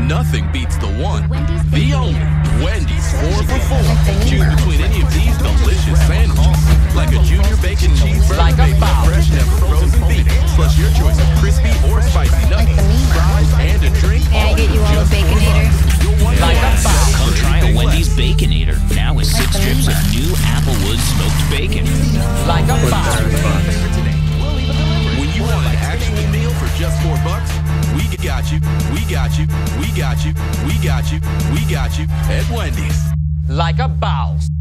Nothing beats the one, the only Wendy's 4 for 4. Choose between any of these delicious sandwiches, like a junior bacon cheeseburger made with fresh, never frozen beef, plus your choice of crispy or spicy nuggets, fries, and a drink. May I get you all a Baconator? Like a bow. Come try a Wendy's Baconator, now with 6 strips of new Applewood smoked bacon. Like a bow. When you want an actual meal for just $4, we got you, we got you, we got you, we got you, we got you at Wendy's. Like a bow.